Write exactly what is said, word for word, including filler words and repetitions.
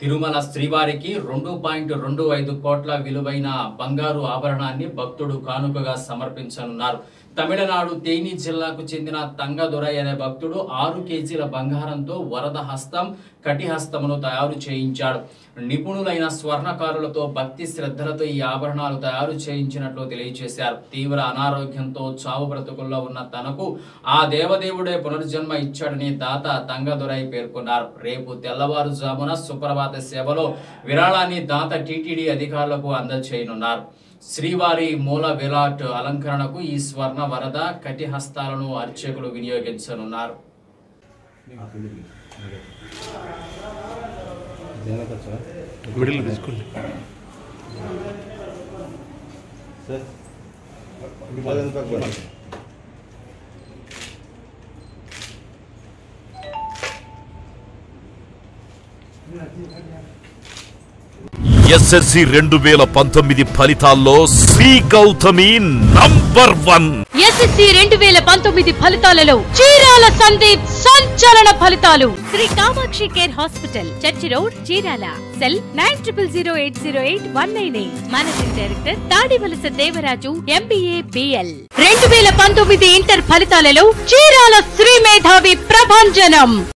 తిరుమల శ్రీవారికి రెండు పాయింట్ రెండు ఐదు కోట్ల విలువైన బంగారు ఆభరణాన్ని భక్తుడు కానుకగా సమర్పించనున్నారు. తమిళనాడు తేని జిల్లాకు చెందిన తంగదురై అనే భక్తుడు ఆరు కేజీల బంగారంతో వరద హస్తం కటిహస్తమును తయారు చేయించాడు. నిపుణులైన స్వర్ణకారులతో భక్తి శ్రద్ధలతో ఈ ఆభరణాలు తయారు చేయించినట్లు తెలియజేశారు. తీవ్ర అనారోగ్యంతో చావు బ్రతుకుల్లో ఉన్న తనకు ఆ దేవదేవుడే పునర్జన్మ ఇచ్చాడని దాత తంగదురై పేర్కొన్నారు. రేపు తెల్లవారుజామున సుప్రభాత సేవలో విరాళాన్ని దాత టీటీడీ అధికారులకు అందజేయనున్నారు. శ్రీవారి మూల విరాట్ అలంకరణకు ఈ స్వర్ణ వరద కటిహస్తాలను అర్చకులు వినియోగించనున్నారు. ఎస్ఎస్సి రెండు వేల పంతొమ్మిది ఫలితాల్లో Shri Gautami number one. SSC రెండు వేల పంతొమ్మిది ఫలితాలలో చీరాల సందీప్ సంచలన ఫలితాలు. Shri Kamakshi care hospital, church road, Chirala. Cell nine triple zero eight zero eight one nine eight. Managing director Tadivalasa Devaraju, MBA, BL. రెండు వేల పంతొమ్మిది ఇంటర్ ఫలితాలలో చీరాల శ్రీ మేధావి ప్రభంజనం.